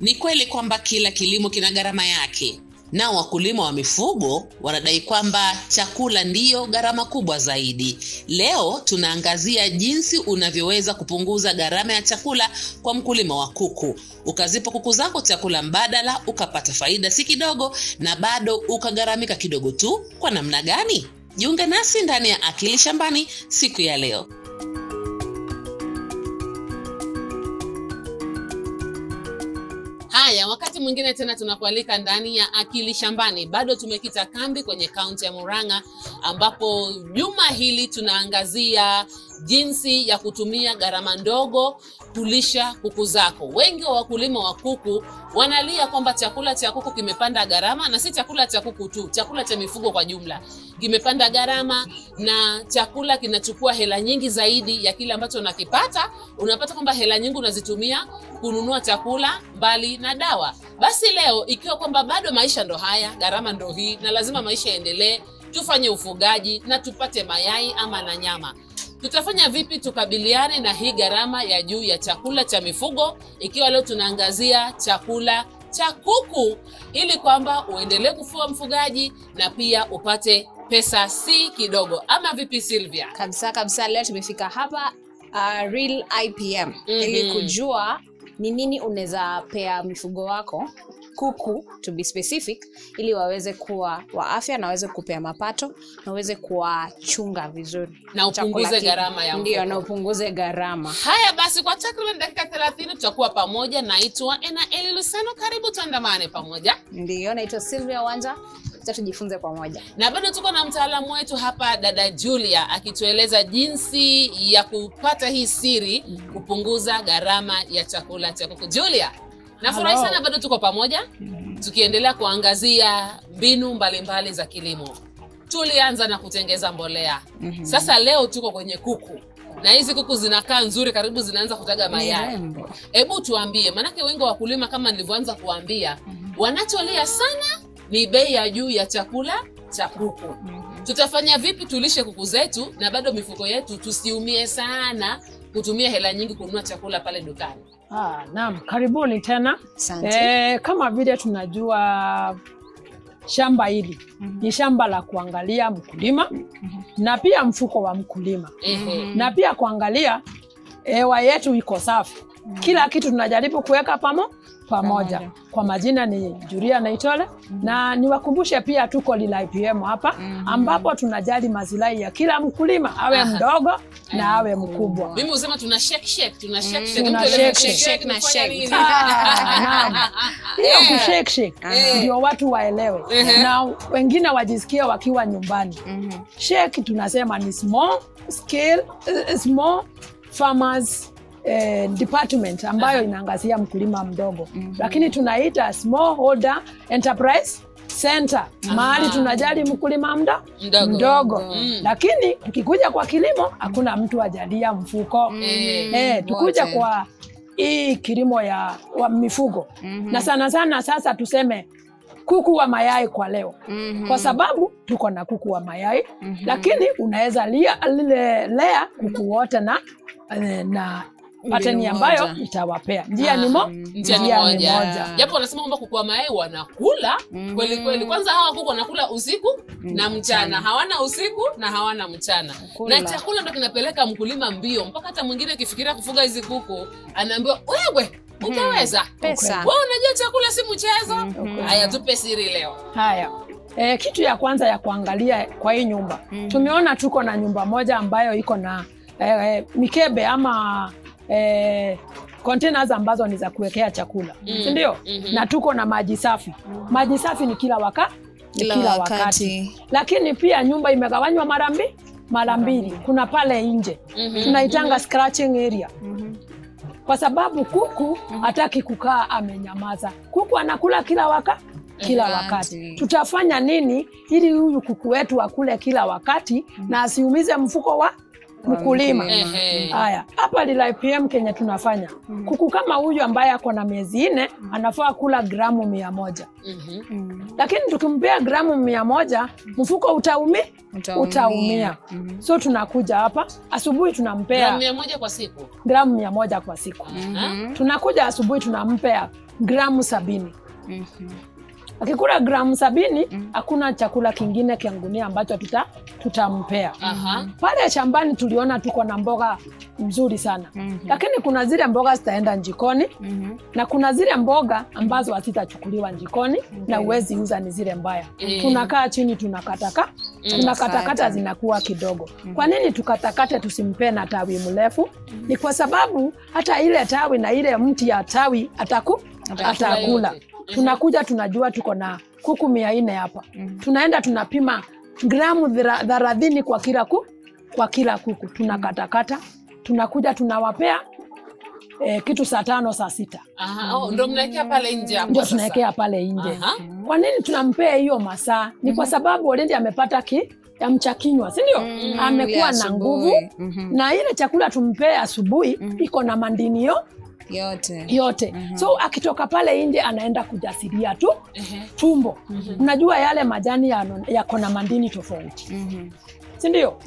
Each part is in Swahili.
Ni kweli kwamba kila kilimo kina gharama yake. Nao wakulima wa mifugo wanadai kwamba chakula ndiyo gharama kubwa zaidi. Leo tunaangazia jinsi unavyoweza kupunguza gharama ya chakula kwa mkulima wa kuku. Ukazipa kuku zako chakula mbadala, ukapata faida si kidogo na bado ukagharamika kidogo tu. Kwa namna gani? Jiunge nasi ndani ya Akili Shambani siku ya leo. Haya, wakati mwingine tena tunakualika ndani ya Akili Shambani. Bado tumekita kambi kwenye kaunti ya Murang'a, ambapo juma hili tunaangazia jinsi ya kutumia gharama ndogo kulisha kuku zako. Wengi wa wakulima wa kuku wanalia kwamba chakula cha kuku kimepanda gharama, na si chakula cha kuku tu, chakula cha mifugo kwa jumla kimepanda gharama, na chakula kinachukua hela nyingi zaidi ya kile ambacho unakipata. Unapata kwamba hela nyingi unazitumia kununua chakula mbali na dawa. Basi leo, ikiwa kwamba bado maisha ndo haya, gharama ndo hii, na lazima maisha yaendelee, tufanye ufugaji na tupate mayai ama na nyama. Tutafanya vipi tukabiliane na hii gharama ya juu ya chakula cha mifugo, ikiwa leo tunaangazia chakula cha kuku, ili kwamba uendelee kufua mfugaji na pia upate pesa si kidogo. Ama vipi Sylvia? Kabisa, leo tumefika hapa Real IPM ili kujua ni nini unaweza pea mifugo wako, kuku to be specific, ili waweze kuwa wa afya na waweze kupea mapato na waweze kuwachunga vizuri na upunguze gharama ya mfuko. Ndio, na upunguze gharama. Haya basi, kwa takriban dakika 30 tutakuwa pamoja. Naitwa AKILI SHAMBANI, karibu tuandamane pamoja. Ndio, naitwa Sylvia Wanja, tujifunze pamoja. Na bado tuko na mtaalamu wetu hapa, dada Julia, akitueleza jinsi ya kupata hii siri kupunguza gharama ya chakula cha kuku. Julia, nafurahi sana bado tuko pamoja tukiendelea kuangazia mbinu mbalimbali za kilimo. Tulianza na kutengeza mbolea. Sasa leo tuko kwenye kuku. Na hizi kuku zinakaa nzuri, karibu zinaanza kutaga mayai. Hebu tuambie, manake wengi wa wakulima kama nilivyoanza kuambia, wanacholia sana ni bei ya juu ya chakula cha kuku. Tutafanya vipi tulishe kuku zetu na bado mifuko yetu tusiumie sana kutumia hela nyingi kununua chakula pale dukani? Naam, karibuni tena. Kama vile tunajua shamba hili ni shamba la kuangalia mkulima na pia mfuko wa mkulima. Na pia kuangalia hewa yetu iko safi. Kila kitu tunajaribu kuweka pamoja. Kwa majina ni Julia Naitole, na niwakumbushe pia tuko Real IPM hapa, ambapo tunajali maslahi ya kila mkulima, awe mdogo na awe mkubwa. Mimi usema tuna shake. Hiyo shake ndio watu waelewe na wengine wajisikie wakiwa nyumbani. Shake tunasema ni small farmers department ambayo inaangazia mkulima mdogo. Lakini tunaita smallholder enterprise center, mahali tunajali mkulima mdogo. Lakini tukikuja kwa kilimo, hakuna mtu ajalia mfuko. Tukuja kwa hii kilimo wa mifugo. Na sana sasa tuseme kuku wa mayai kwa leo. Kwa sababu tuko na kuku wa mayai, lakini unaweza lea kuku wote na pateni ambayo itawapea. Njia ni moja. Japo wanasema kwamba kuku wa mayai wanakula kweli. Kwanza hawa kuku wanakula usiku na mchana. Hawana usiku na hawana mchana. Na chakula ndo kinapeleka mkulima mbio. Mpaka hata mwingine akifikiria kufuga hizi kuku anaambiwa, "Wewe utaweza pesa. Wewe unajua chakula si mchezo." Haya, tupe siri leo. Haya. Kitu ya kwanza ya kuangalia kwa hii nyumba. Tumeona tuko na nyumba moja ambayo iko na mikebe ama containers ambazo ni za kuwekea chakula. Ndio? Na tuko na maji safi. Maji safi ni kila wakati. Lakini pia nyumba imegawanywa mara mbili. Kuna pale nje. Tunaitanga scratching area. Kwa sababu kuku hataki kukaa amenyamaza. Kuku anakula kila wakati. Tutafanya nini ili huyu kuku wetu akule kila wakati na asiumize mfuko wa mkulima? Haya, hapa Real IPM Kenya tunafanya. Kuku kama huyu ambaye ako na miezi 4 anafaa kula gramu 100. Lakini tukimpea gramu 100, mfuko utaumia. So tunakuja hapa asubuhi tunampea gramu 100 kwa siku. Gramu 100 kwa siku. Tunakuja asubuhi tunampea gramu 70. Akikula gramu 70, hakuna chakula kingine kia gunia ambacho tutampea. Pale shambani tuliona tuko na mboga mzuri sana. Lakini kuna zile mboga zitaenda jikoni na kuna zile mboga ambazo hazitachukuliwa jikoni na uwezi uza, ni zile mbaya. Tunakaa chini tunakatakata zinakuwa kidogo. Kwa nini tukatakate tusimpe na tawi mrefu? Ni kwa sababu hata ile tawi na ile mti ya tawi atakula. Tunakuja tunajua tuko na kuku 400 hapa. Tunaenda tunapima gramu 30 kwa kila kuku. Tunakatakata, tunakuja tunawapea kitu saa 5 saa 6. Ndio mnaekea pale nje hapo. Ndio tunaekea pale nje. Kwa nini tunampea hiyo masaa? Ni kwa sababu already amepata ya mchakinywa, si ndio? Amekuwa na nguvu na ile chakula tumpea asubuhi iko na mandini yote. So akitoka pale nje anaenda kujasiria tumbo. Unajua yale majani yako na mandini tofauti. Si ndio?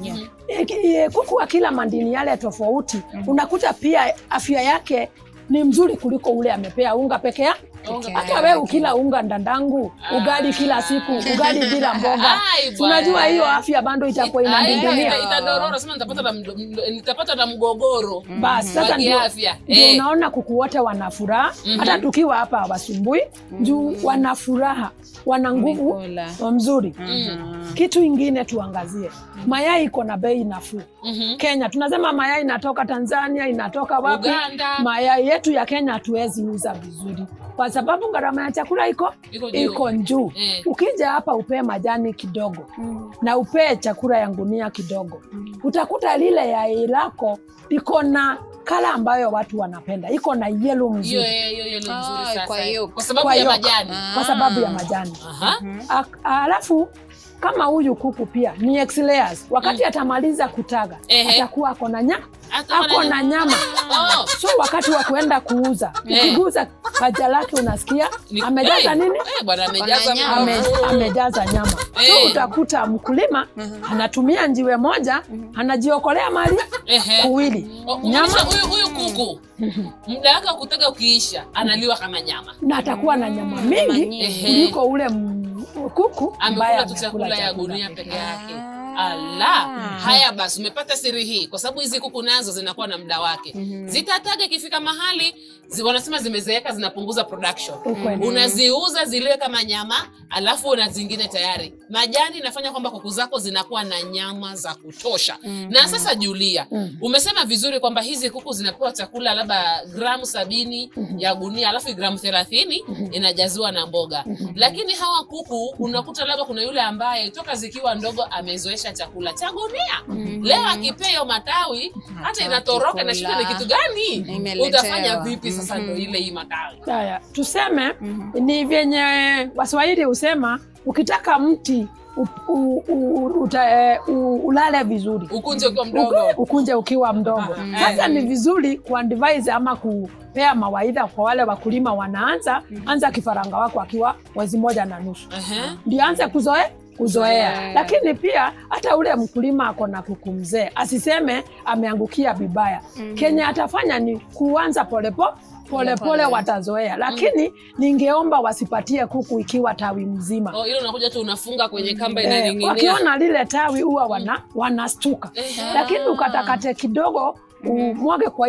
Kuku akila mandini yale tofauti, unakuta pia afya yake ni mzuri kuliko ule amepea unga peke yake. Hata wewe ukila unga ndandangu, ugali kila siku, ugali bila mboga, unajua hiyo afya bando itakuwa inadidimia. Itadorora, sema nitapata na mgogoro. Basi sasa ndio unaona kuku wote wana furaha. Hata tukiwa hapa hawasumbui, juu wana furaha, wana nguvu mzuri. Kitu ingine tuangazie, mayai iko na bei nafuu. Kenya tunasema mayai inatoka Tanzania, inatoka wapi? Uganda. Mayai yetu ya Kenya hatuwezi uza vizuri kwa sababu gharama ya chakula iko juu. Ukija hapa upee majani kidogo na upee chakula ya gunia kidogo, utakuta lile yai lako iko na kala ambayo watu wanapenda, iko na yellow mzuri. Hiyo nzuri sasa. Kwa sababu ya majani. Alafu kama huyu kuku pia ni ex layers, wakati atamaliza kutaga atakuwa ako na nyama. So wakati wa kuenda kuuza, ukiguza paja lake unasikia amejaza nini? Bwana amejaza amejaza nyama. So utakuta mkulima anatumia njiwe moja, anajiokolea mali kuwili. Nyama huyu kuku muda wake kutaga ukiisha analiwa kama nyama. Na atakuwa na nyama mingi kuliko ule kuku ambaye amekula chakula ya gunia peke yake. Haya basi umepata siri hii, kwa sababu hizi kuku nazo zinakuwa na muda wake. Zitataga ikifika mahali wanasema zimezeeka, zinapunguza production. Unaziuza zile kama nyama, alafu una zingine tayari. Majani inafanya kwamba kuku zako zinakuwa na nyama za kutosha. Na sasa Julia, umesema vizuri kwamba hizi kuku zinapewa chakula labda gramu 70 ya gunia, alafu gramu 30 inajaziwa na mboga. Lakini hawa kuku unakuta labda kuna yule ambaye toka zikiwa ndogo amezoesha chakula cha gunia. Leo akipea matawi hata inatoroka, na shida ni kitu gani? Utafanya vipi sasa ndio ile hii matawi? Haya, tuseme ni vyenye Waswahili usema ukitaka mti ulale vizuri, ukunje ukiwa mdogo. Sasa ni vizuri kuadvise ama kupea mawaidha kwa wale wakulima wanaanza kifaranga wako akiwa mwezi 1 na nusu. Ndio anza kuzoea. Lakini pia hata ule mkulima ako na kuku mzee asiseme ameangukia vibaya. Kenya atafanya ni kuanza pole watazoea. Lakini ningeomba wasipatie kuku ikiwa tawi mzima. Ile unakuja tu unafunga kwenye kamba inaning'inia. Wakiona lile tawi huwa wanastuka. Lakini ukatakate kidogo umwage kwa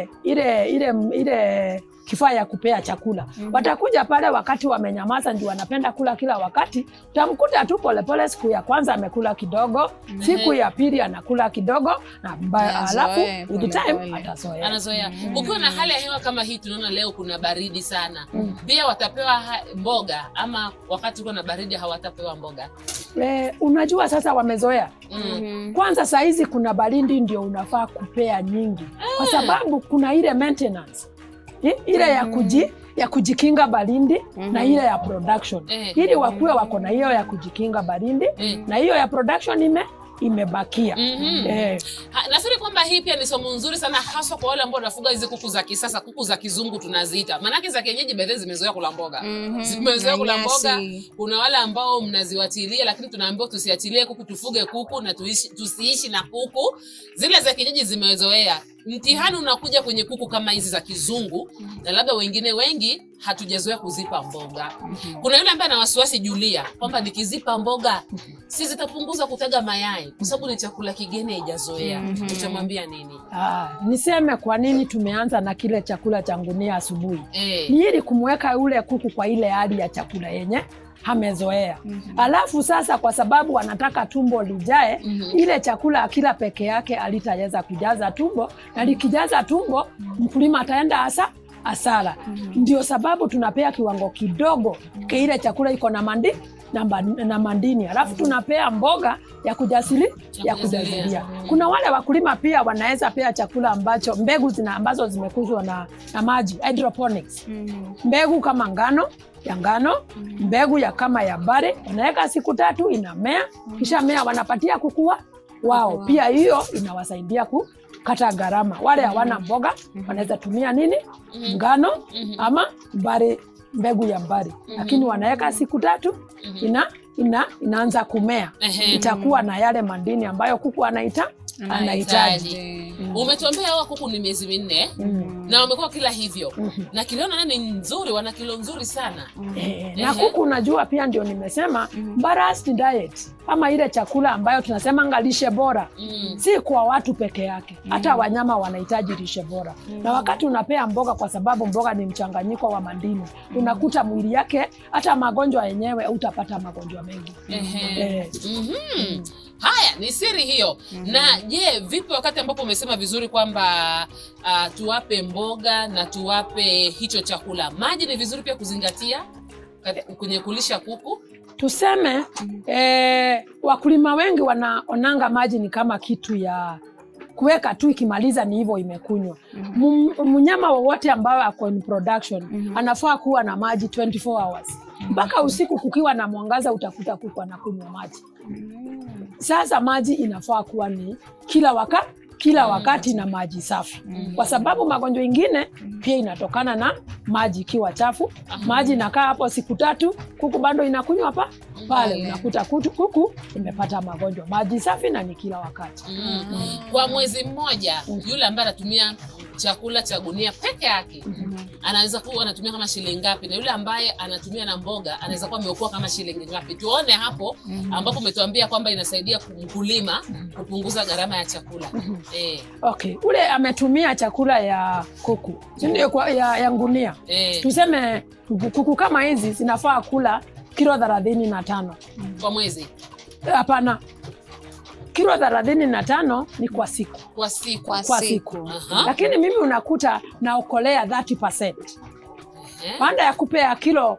ile kifaa ya kupea chakula. Watakuja pale wakati wamenyamaza, ndio wanapenda kula kila wakati. Utamkuta tu pole siku ya kwanza amekula kidogo, siku ya pili anakula kidogo, na alafu with time anazoea. Ukiwa na hali ya hewa kama hii, tunaona leo kuna baridi sana. Pia watapewa mboga ama wakati kuna baridi hawatapewa mboga? Unajua sasa wamezoea. Kwanza saa hizi kuna baridi ndio unafaa kupea nyingi. Kwa sababu kuna ile maintenance. Ile ya kujikinga baridi na ile ya production. Ili wakuwe wako na hiyo ya kujikinga baridi na hiyo ya production imebakia. Nafikiri kwamba hii pia ni somo nzuri sana, hasa kwa wale ambao wanafuga hizi kuku za kisasa, kuku za kizungu tunaziita. Maana za kienyeji baadhi zimezoea kula mboga. Zimezoea kula mboga. Kuna wale ambao mnaziwatilia, lakini tunaambiwa tusiatilie kuku, tufuge kuku na tusiishi na kuku. Zile za kienyeji zimezoea. Mtihani unakuja kwenye kuku kama hizi za kizungu, na labda wengine wengi hatujazoea kuzipa mboga. Kuna yule ambaye ana wasiwasi Julia kwamba nikizipa mboga si zitapunguza kutaga mayai kwa sababu ni chakula kigeni haijazoea. Utamwambia nini? Niseme kwa nini tumeanza na kile chakula cha gunia asubuhi. Ni ili kumweka yule kuku kwa ile hali ya chakula yenye hamezoea. Alafu sasa kwa sababu wanataka tumbo lijae, ile chakula akila peke yake alitaweza kujaza tumbo, na likijaza tumbo mkulima ataenda hasara. Ndio sababu tunapea kiwango kidogo kwa ile chakula iko na mandini. Alafu tunapea mboga ya kujazilia. Kuna wale wakulima pia wanaweza pea chakula ambacho mbegu ambazo zimekuzwa na maji, hydroponics. Mbegu kama ngano, mbegu ya kama ya bare, wanaweka siku 3 inamea, kisha mea wanapatia kukua wao. Pia hiyo inawasaidia kukata gharama. Wale hawana mboga wanaweza tumia nini? Ngano ama bare, mbegu ya bare. Lakini wanaweka siku 3 inaanza kumea. Itakuwa na yale mandini ambayo kuku anahitaji. Umetuambia hawa kuku ni miezi 4 na wamekuwa kila hivyo. Na kilo ni nzuri, wana kilo nzuri sana. Na kuku unajua pia ndio nimesema balanced diet. Ama ile chakula ambayo tunasema lishe bora. Si kwa watu peke yake. Hata wanyama wanahitaji lishe bora. Na wakati unapea mboga, kwa sababu mboga ni mchanganyiko wa mandini, unakuta mwili yake hata magonjwa yenyewe utapata magonjwa mengi. Haya, ni siri hiyo. Na je, vipi wakati ambapo umesema vizuri kwamba tuwape mboga na tuwape hicho chakula, maji ni vizuri pia kuzingatia kwenye kulisha kuku? Tuseme wakulima wengi wanaonanga maji ni kama kitu ya kuweka tu, ikimaliza ni hivyo imekunywa. Mnyama wowote ambao ako in production anafaa kuwa na maji 24 hours. Mpaka usiku kukiwa na mwangaza utakuta kuku anakunywa maji. Sasa maji inafaa kuwa ni kila wakati na maji safi. Kwa sababu magonjwa ingine pia inatokana na maji ikiwa chafu. Maji inakaa hapo siku 3, kuku bado inakunywa pale, unakuta kuku imepata magonjwa. Maji safi na ni kila wakati. Kwa mwezi mmoja yule ambaye anatumia chakula cha gunia peke yake anaweza kuwa anatumia kama shilingi ngapi, na yule ambaye anatumia na mboga anaweza kuwa ameokoa kama shilingi ngapi? Tuone hapo ambapo umetuambia kwamba inasaidia mkulima kupunguza gharama ya chakula. Okay, ule ametumia chakula ya kuku, ndio ya gunia. Tuseme kuku kama hizi zinafaa kula kilo 35 kwa mwezi. Hapana, kilo 35 ni kwa siku. Kwa siku. Lakini mimi unakuta naokolea 30%. Baada ya kupea kilo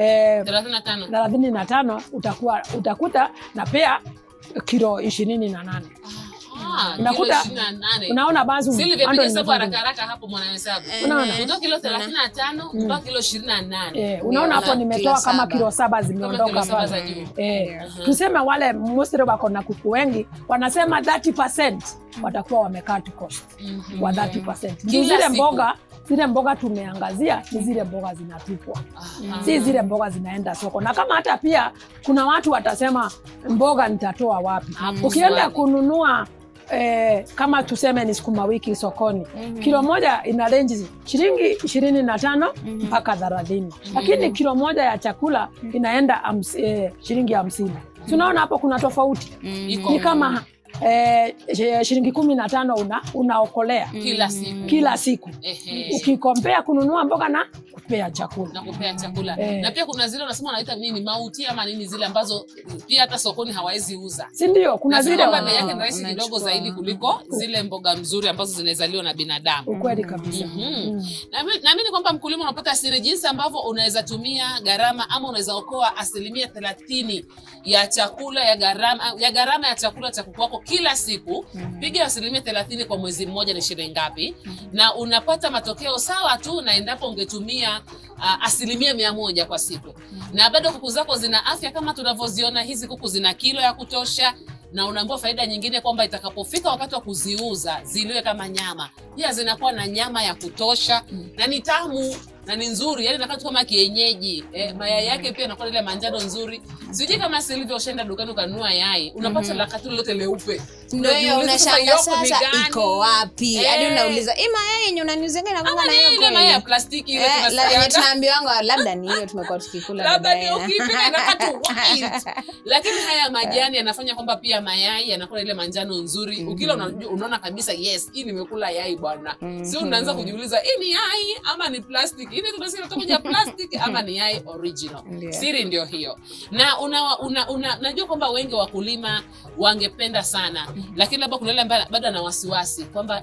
35 utakuta na pea kilo 28. Unakuta unaona bazu ando hesabu haraka hapo mwana hesabu. Kutoka kilo 35 mpaka kilo 28. Unaona hapo nimetoa kama kilo 7 zimeondoka pale. Tuseme wale mostly wako na kuku wengi wanasema 30% watakuwa wamecut cost wa 30%. Zile mboga tumeangazia ni zile mboga zinatupwa. Si zile mboga zinaenda soko. Na kama hata pia kuna watu watasema mboga nitatoa wapi? Ukienda kununua kama tuseme ni sukuma wiki sokoni, kilo moja ina range shilingi 25 mpaka 30. Lakini kilo moja ya chakula inaenda shilingi 50. Tunaona hapo kuna tofauti. Ni kama shilingi 15 unaokolea kila siku. Ukikompea kununua mboga na kupea chakula. Na pia kuna zile unasema wanaita nini, mauti ama nini, zile ambazo pia hata sokoni hawezi uza. Si ndio? Kuna zile ambazo yake ni rahisi kidogo zaidi kuliko zile mboga mzuri ambazo zinazaliwa na binadamu. Ukweli kabisa. Naamini kwamba mkulima unapata siri jinsi ambavyo unaweza tumia gharama ama unaweza okoa 30% ya chakula ya gharama ya chakula cha kuku wako kila siku. Piga 30% kwa mwezi mmoja ni shilingi ngapi? Na unapata matokeo sawa tu na endapo ungetumia 100% kwa siku. Na bado kuku zako zina afya kama tunavyoziona. Hizi kuku zina kilo ya kutosha, na unaambiwa faida nyingine kwamba itakapofika wakati wa kuziuza ziliwe kama nyama. Pia zinakuwa na nyama ya kutosha na ni tamu. na ni nzuri, yani inakaa kama kienyeji. Mayai yake pia yanakuwa ile manjano nzuri. Sijui kama Silvia ushaenda dukani ukanunua yai, unapata la katuli lote leupe. Ndio unashangaa sasa iko wapi? Hadi unauliza, mayai yenye unaniuzanga na kama na hiyo ile mayai ya plastiki ile tunasikia. Tunaambiwa labda ni hiyo tumekuwa tukikula. Labda ni ukipika inakata white. Lakini haya majani yanafanya kwamba pia mayai yanakuwa ile manjano nzuri. Ukila unaona kabisa yes, hii nimekula yai bwana. Sio unaanza kujiuliza, hii ni yai ama ni plastic? Hii tunasema kutoka plastic ama ni yai original. Siri ndio hiyo. Na najua kwamba wengi wakulima wangependa sana, lakini labda kuna wale ambao bado na wasiwasi kwamba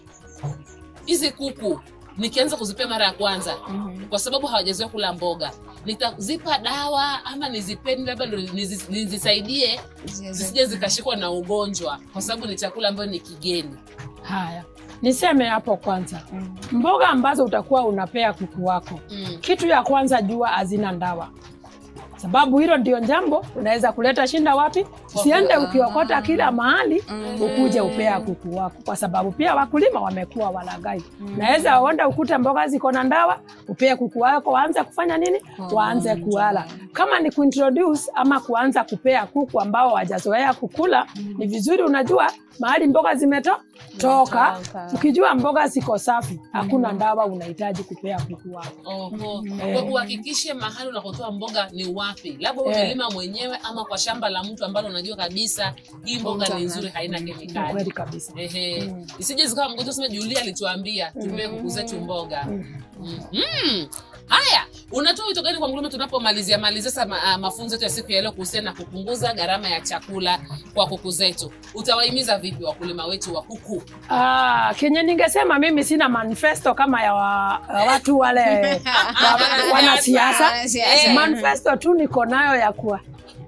hizi kuku nikianza kuzipea mara ya kwanza kwa sababu hawajazoea kula mboga, nitazipa dawa ama nizipeni labda nizisaidie zisije zikashikwa na ugonjwa kwa sababu ni chakula ambayo ni kigeni. Haya, niseme hapo kwanza. Mboga ambazo utakuwa unapea kuku wako, kitu ya kwanza jua hazina dawa. Sababu hilo ndio jambo unaweza kuleta shinda wapi? Usiende ukiokota kila mahali ukuje upea kuku wako, kwa sababu pia wakulima wamekuwa walagai. Naweza uenda ukuta mboga ziko na dawa, upea kuku wako waanze kufanya nini? Waanze kuala. Kama ni kuintroduce ama kuanza kupea kuku ambao hawajazoea kukula, ni vizuri unajua mahali mboga zimetoka. Ukijua mboga ziko safi, hakuna dawa unahitaji kupea kuku wako. Uhakikishe mahali unakotoa mboga ni wapi. Labda umelima mwenyewe ama kwa shamba la mtu ambalo unajua kabisa hii mboga ni nzuri, haina kemikali. Kweli kabisa. Isije zikawa mgonjwa sema Julia alituambia tumee kuku zetu mboga. Haya, unatoa wito gani kwa mkulima tunapomalizia mafunzo yetu ya siku ya leo kuhusiana na kupunguza gharama ya chakula kwa kuku zetu? Utawahimiza vipi wakulima wetu wa kuku? Kenye ningesema mimi sina manifesto kama ya watu wale wanasiasa. Manifesto tu niko nayo ya kuwa.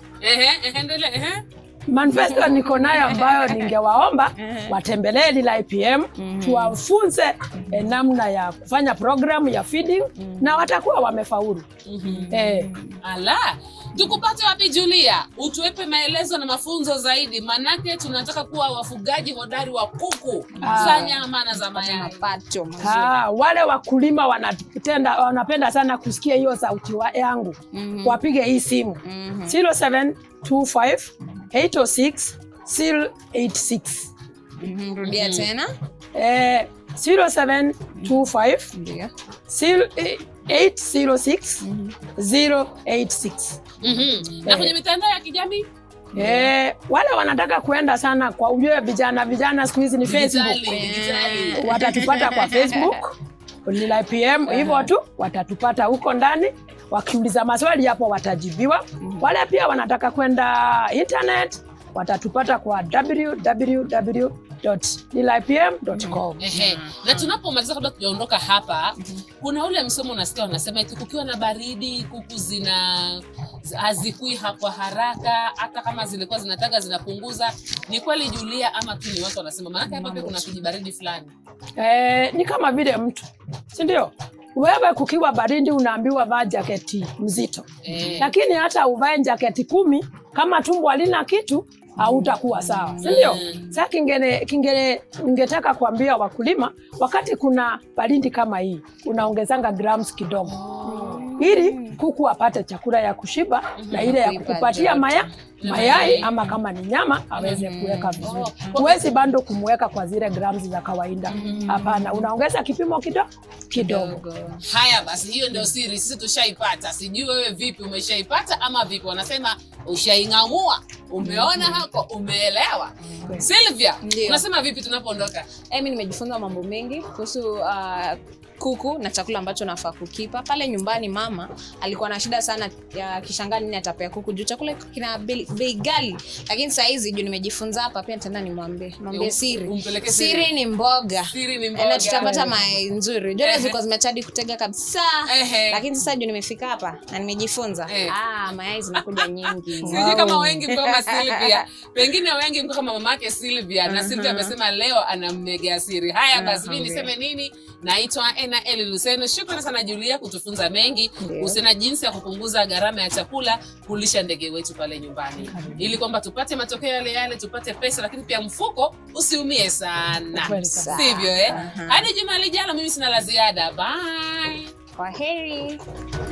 Manifesto niko nayo ambayo ningewaomba watembelee AKILI IPM, tuwafunze namna ya kufanya programu ya feeding na watakuwa wamefaulu. Tukupate wapi Julia? Utuepe maelezo na mafunzo zaidi, manake tunataka kuwa wafugaji hodari wa kuku za nyama na za mayai. Wale wakulima wanapenda sana kusikia hiyo sauti yangu. Wapige hii simu 0725 806 086. Rudia tena. 0725 806 086. Na kwenye mitandao ya kijamii? Wale wanataka kuenda sana kwa ujue vijana siku hizi ni Facebook. Watatupata kwa Facebook AKILI IPM, hivyo tu watatupata huko ndani. Wakiuliza maswali hapo watajibiwa. Wale pia wanataka kwenda internet watatupata kwa www.akilipm.com. Na tunapomaliza kabla tujaondoka hapa, kuna ule msomo unasikia wanasema eti kukiwa na baridi kuku hazikui kwa haraka, hata kama zilikuwa zinataka zinapunguza. Ni kweli Julia ama tu ni watu wanasema? Maana hapa pia kuna kijibaridi fulani. Ni kama vile mtu, si ndio? Wewe kukiwa baridi unaambiwa vaa jaketi mzito. Lakini hata uvae jaketi 10 kama tumbo halina kitu hautakuwa sawa. Si ndio? Sasa ningetaka kuambia wakulima wakati kuna baridi kama hii unaongezanga grams kidogo. Ili kuku apate chakula ya kushiba na ile ya kukupatia mayai ama kama ni nyama aweze kuweka vizuri. Huwezi bado kumweka kwa zile grams za kawaida. Hapana, unaongeza kipimo kidogo. Haya basi, hiyo ndio siri, sisi tushaipata. Sijui wewe vipi, umeshaipata ama vipi? Wanasema ushaing'amua, umeona hapo, umeelewa. Silvia, unasema vipi tunapoondoka? Mimi nimejifunza mambo mengi kuhusu kuku na chakula ambacho nafaa kukipa. Pale nyumbani mama alikuwa na shida sana ya kishangaa nini atapea kuku juu chakula kina bei ghali. Lakini saa hizi juu nimejifunza hapa pia tena nimwambie siri ni mboga. Na tutapata mayai nzuri. Jana zilikuwa zimechadi kutega kabisa. Lakini sasa juu nimefika hapa na nimejifunza mayai zinakuja nyingi. Sijui kama wengi kama Silvia. Pengine wengi kama mamake Silvia na Silvia amesema leo anammegea siri. Haya basi mimi niseme nini? Naitwa AKILI Luseno. Shukrani sana Julia kutufunza mengi kuhusiana jinsi ya kupunguza gharama ya chakula kulisha ndege wetu pale nyumbani. Ili kwamba tupate matokeo yale tupate pesa, lakini pia mfuko usiumie sana. Sivyo Hadi juma lijalo mimi sina la ziada. Bye. Kwaheri.